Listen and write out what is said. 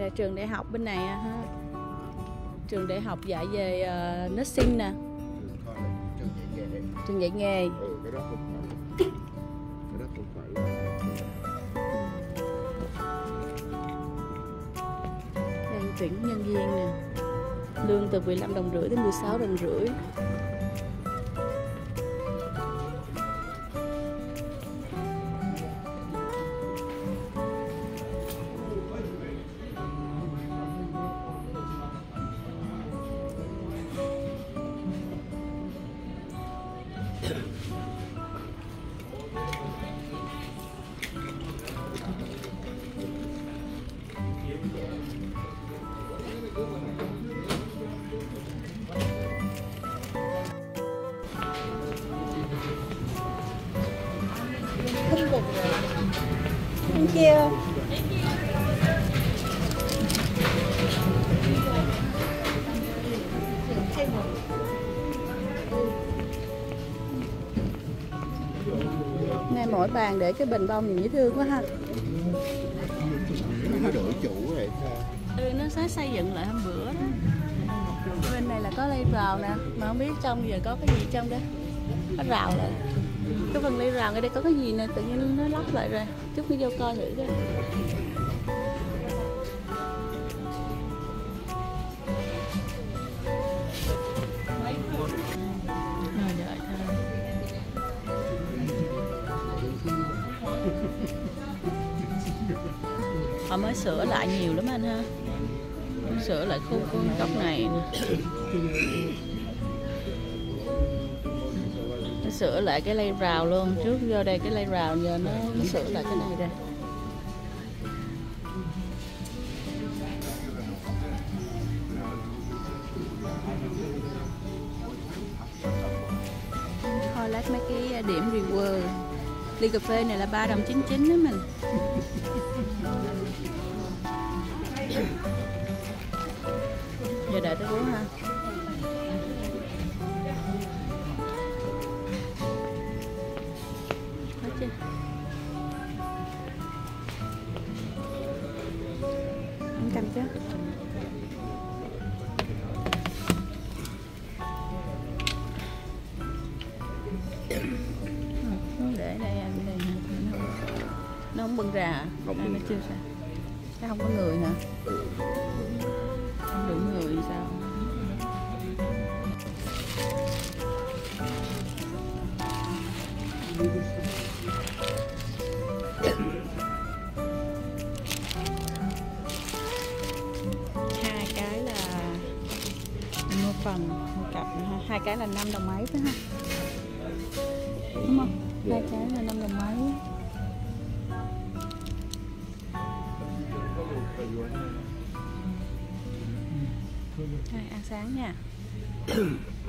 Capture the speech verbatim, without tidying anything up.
trường đại học bên này ha. Trường đại học dạy về uh, nursing nè. Trường dạy nghề. Ừ, cái đó không phải. Cái đó không phải là... Đang tuyển nhân viên nè. Lương từ mười lăm đồng rưỡi đến mười sáu đồng rưỡi. Thank you. Này mỗi bàn để cái bình bông nhìn dễ thương quá ha. Nó đổi chủ rồi sao? Ừ, nó sẽ xây dựng lại hôm bữa đó. Bên này là có ly rào nè, mà không biết trong giờ có cái gì trong đó. Có rào lại. Cái phần ly rào ở đây có cái gì nè, tự nhiên nó lóc lại rồi. Chút nữa vô coi thử coi. Rồi đợi thôi. Họ mới sửa lại nhiều lắm anh ha. Sửa lại khu con cốc này nè. Nó sửa lại cái lay rào luôn. Trước vô đây cái lay rào giờ nó, nó sửa lại cái này ra. Thôi lát mấy cái điểm reward. Ly cà phê này là ba đồng chín chín đó mình. Giờ đợi tới uống ha. Hết chưa? Anh cầm chứ. Để đây anh đây nó, nó không bưng ra hả? Không, à, nó chưa sao? Nó không có người hả? Không đủ người sao? Hai cái là mình mua phần mua cặp, hai cái là năm đồng mấy phải ha? Đúng không? Hai cái là năm đồng mấy. Hai ăn sáng nha.